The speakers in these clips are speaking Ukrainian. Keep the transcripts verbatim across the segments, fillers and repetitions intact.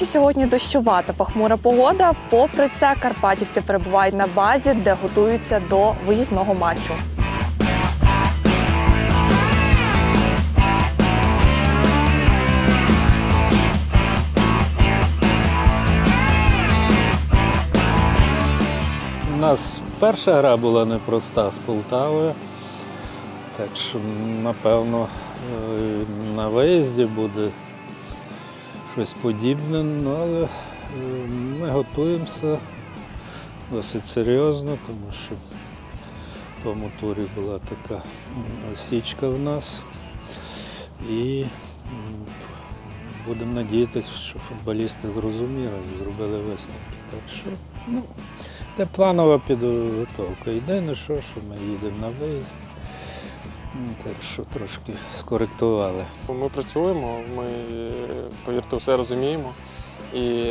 Хоч і сьогодні дощова та похмура погода, попри це карпатівці перебувають на базі, де готуються до виїзного матчу. У нас перша гра була непроста з Полтавою, так що, напевно, на виїзді буде щось подібне, ну, але ми готуємося досить серйозно, тому що в тому турі була така осічка в нас. І будемо надіятися, що футболісти зрозуміли і зробили висновки. Так що, ну, це планова підготовка. Єдине, що, що ми їдемо на виїзд. Так що трошки скоректували. Ми працюємо, ми, повірте, все розуміємо і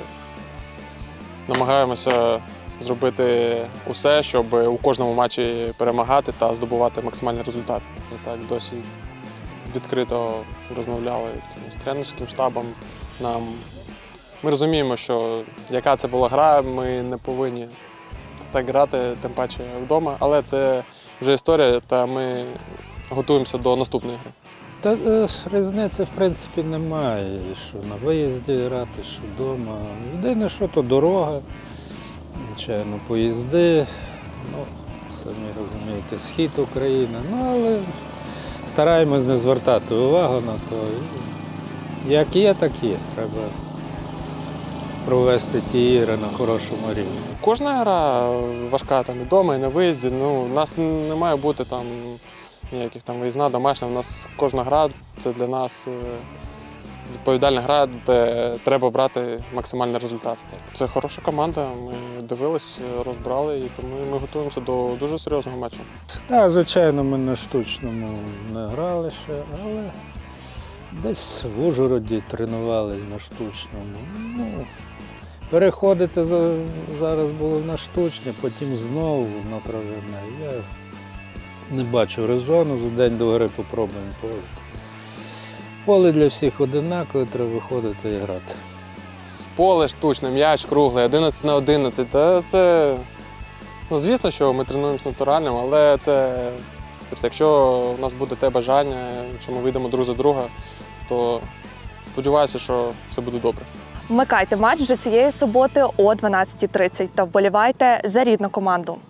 намагаємося зробити усе, щоб у кожному матчі перемагати та здобувати максимальний результат. Ми так досі відкрито розмовляли з тренерським штабом. Нам... Ми розуміємо, що яка це була гра, ми не повинні так грати, тим паче вдома, але це вже історія, та ми готуємося до наступної гри. Та е, різниці, в принципі, немає, що на виїзді грати, що вдома. Єдине, що то дорога, звичайно, поїзди, ну, самі розумієте, схід України, ну, але стараємось не звертати увагу на то. Як є, так є. Треба провести ті ігри на хорошому рівні. Кожна гра важка там і вдома, і на виїзді. Ну, у нас не має бути там ніяких там виїзна, домашня. У нас кожна гра – це для нас відповідальна гра, де треба брати максимальний результат. Це хороша команда, ми дивились, розбрали, і тому ми готуємося до дуже серйозного матчу. Так, звичайно, ми на штучному не грали ще, але десь в Ужгороді тренувались на штучному. Ну, переходити зараз було на штучне, потім знову на травяне. Я не бачу резону, за день до гри попробуємо поле. Поле для всіх одинакове, треба виходити і грати. Поле штучне, м'яч круглий, одинадцять на одинадцять. Та це, ну, звісно, що ми тренуємося натуральним, але це, якщо у нас буде те бажання, якщо ми вийдемо друг за друга, то сподіваюся, що все буде добре. Вмикайте матч вже цієї суботи о дванадцятій тридцять та вболівайте за рідну команду.